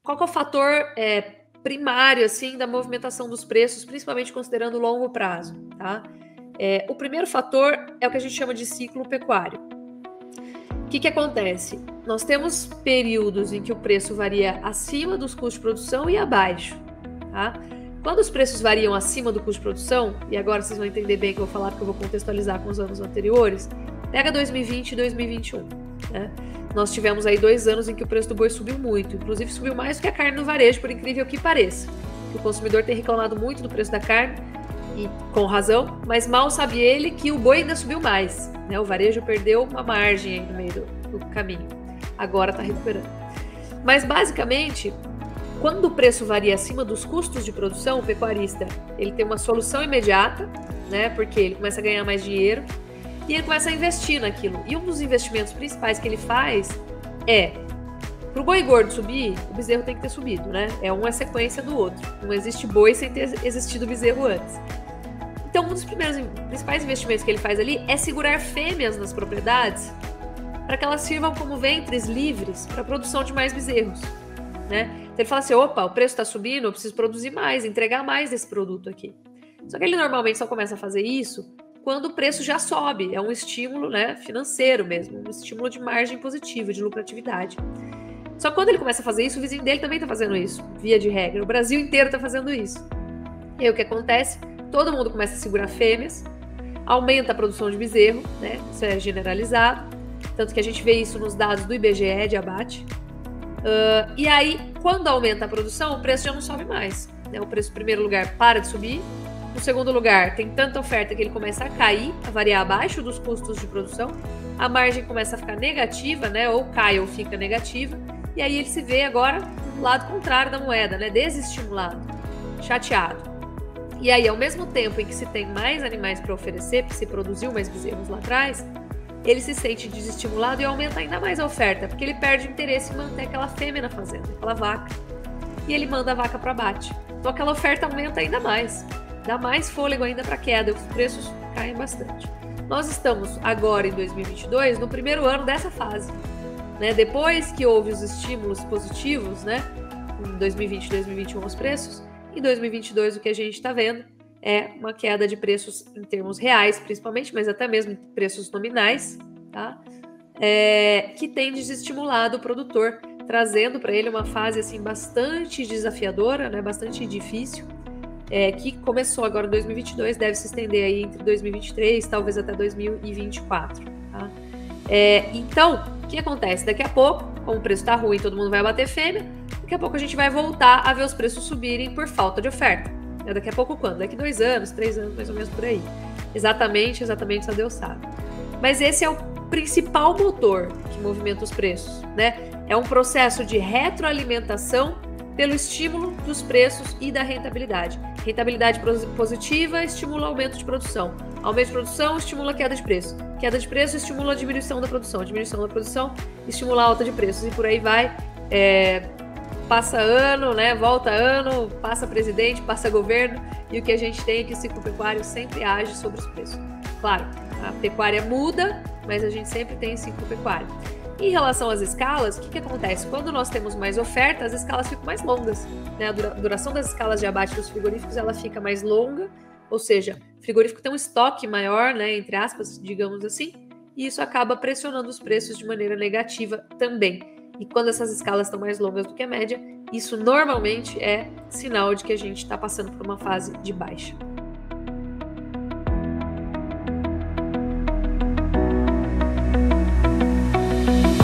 qual que é o fator primário assim da movimentação dos preços, principalmente considerando o longo prazo, tá? O primeiro fator é o que a gente chama de ciclo pecuário. O que acontece? Nós temos períodos em que o preço varia acima dos custos de produção e abaixo, tá? Quando os preços variam acima do custo de produção, e agora vocês vão entender bem o que eu vou falar, porque eu vou contextualizar com os anos anteriores, pega 2020 e 2021, né? Nós tivemos aí 2 anos em que o preço do boi subiu muito, inclusive subiu mais do que a carne no varejo, por incrível que pareça. O consumidor tem reclamado muito do preço da carne, e com razão, mas mal sabe ele que o boi ainda subiu mais, né? O varejo perdeu uma margem aí no meio do caminho. Agora está recuperando. Mas basicamente, quando o preço varia acima dos custos de produção, o pecuarista ele tem uma solução imediata, né? Porque ele começa a ganhar mais dinheiro e ele começa a investir naquilo. E um dos investimentos principais que ele faz para o boi gordo subir, o bezerro tem que ter subido, né? É uma sequência do outro. Não existe boi sem ter existido bezerro antes. Então, um dos principais investimentos que ele faz ali é segurar fêmeas nas propriedades para que elas sirvam como ventres livres para a produção de mais bezerros, né? Então, ele fala assim, opa, o preço está subindo, eu preciso produzir mais, entregar mais desse produto aqui. Só que ele normalmente só começa a fazer isso quando o preço já sobe. É um estímulo, né, financeiro mesmo, um estímulo de margem positiva, de lucratividade. Só que quando ele começa a fazer isso, o vizinho dele também está fazendo isso, via de regra. O Brasil inteiro está fazendo isso. E aí o que acontece? Todo mundo começa a segurar fêmeas, aumenta a produção de bezerro, né? Isso é generalizado. Tanto que a gente vê isso nos dados do IBGE de abate. E aí, quando aumenta a produção, o preço já não sobe mais, né? O preço, em primeiro lugar, para de subir. No segundo lugar, tem tanta oferta que ele começa a cair, a variar abaixo dos custos de produção. A margem começa a ficar negativa, né? Ou cai ou fica negativa. E aí ele se vê agora do lado contrário da moeda, né? Desestimulado, chateado. E aí, ao mesmo tempo em que se tem mais animais para oferecer, porque se produziu mais bezerros lá atrás, ele se sente desestimulado e aumenta ainda mais a oferta, porque ele perde o interesse em manter aquela fêmea na fazenda, aquela vaca. E ele manda a vaca para abate. Então aquela oferta aumenta ainda mais, dá mais fôlego ainda para a queda, e os preços caem bastante. Nós estamos agora em 2022, no primeiro ano dessa fase, né? Depois que houve os estímulos positivos, né? Em 2020 e 2021 os preços, em 2022 o que a gente está vendo é uma queda de preços em termos reais, principalmente, mas até mesmo em preços nominais, tá? Que tem desestimulado o produtor, trazendo para ele uma fase assim bastante desafiadora, né? Bastante difícil, que começou agora em 2022, deve se estender aí entre 2023, talvez até 2024, tá? Então, o que acontece? Daqui a pouco, como o preço está ruim, todo mundo vai abater fêmea, daqui a pouco a gente vai voltar a ver os preços subirem por falta de oferta. Daqui a pouco quando? Daqui 2 anos, 3 anos, mais ou menos por aí. Exatamente, só Deus sabe. Mas esse é o principal motor que movimenta os preços, né? É um processo de retroalimentação pelo estímulo dos preços e da rentabilidade. Rentabilidade positiva estimula o aumento de produção. Aumento de produção estimula a queda de preço. Queda de preço estimula a diminuição da produção. A diminuição da produção estimula a alta de preços. E por aí vai. Passa ano, né? Volta ano, passa presidente, passa governo, e o que a gente tem é que o ciclo pecuário sempre age sobre os preços. Claro, a pecuária muda, mas a gente sempre tem ciclo pecuário. Em relação às escalas, o que acontece? Quando nós temos mais oferta, as escalas ficam mais longas, né? A duração das escalas de abate dos frigoríficos ela fica mais longa, ou seja, o frigorífico tem um estoque maior, né? Entre aspas, digamos assim, e isso acaba pressionando os preços de maneira negativa também. E quando essas escalas estão mais longas do que a média, isso normalmente é sinal de que a gente está passando por uma fase de baixa.